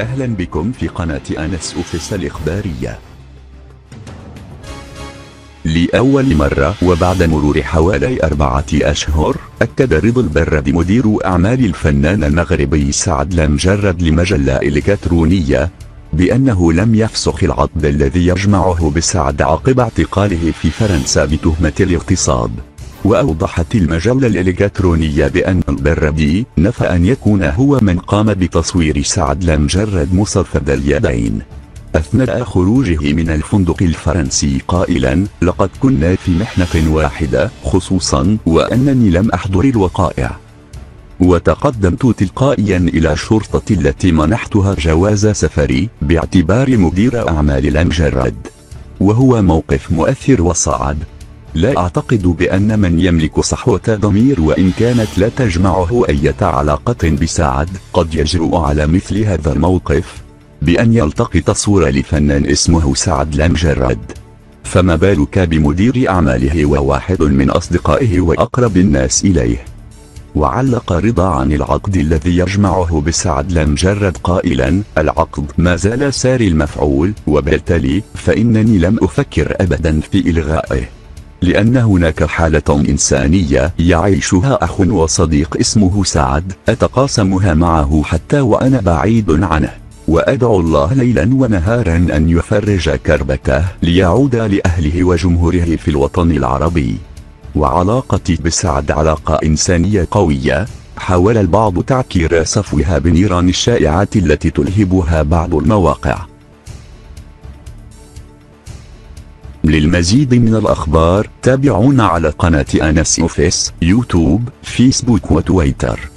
أهلا بكم في قناة أنس أوفيس الإخبارية. لأول مرة وبعد مرور حوالي 4 أشهر، أكد رضا البرادي مدير أعمال الفنان المغربي سعد المجرد لمجلة إلكترونية بأنه لم يفسخ العقد الذي يجمعه بسعد عقب اعتقاله في فرنسا بتهمة الاغتصاب. وأوضحت المجلة الإلكترونية بأن البرادي نفى أن يكون هو من قام بتصوير سعد المجرد مصفد اليدين أثناء خروجه من الفندق الفرنسي، قائلا: لقد كنا في محنة واحدة خصوصا وأنني لم أحضر الوقائع، وتقدمت تلقائيا إلى الشرطة التي منحتها جواز سفري باعتبار مدير أعمال المجرد. وهو موقف مؤثر وصعب. لا أعتقد بأن من يملك صحوة ضمير وإن كانت لا تجمعه أي علاقة بسعد قد يجرؤ على مثل هذا الموقف، بأن يلتقط صورة لفنان اسمه سعد المجرد، فما بالك بمدير أعماله وواحد من أصدقائه وأقرب الناس إليه. وعلق رضا عن العقد الذي يجمعه بسعد المجرد قائلا: العقد ما زال ساري المفعول، وبالتالي فإنني لم أفكر أبدا في إلغائه، لأن هناك حالة إنسانية يعيشها أخ وصديق اسمه سعد أتقاسمها معه حتى وأنا بعيد عنه، وأدعو الله ليلا ونهارا أن يفرج كربته ليعود لأهله وجمهوره في الوطن العربي. وعلاقتي بسعد علاقة إنسانية قوية، حاول البعض تعكير صفوها بنيران الشائعات التي تلهبها بعض المواقع. للمزيد من الأخبار تابعونا على قناة أنس أوفيس، يوتيوب، فيسبوك وتويتر.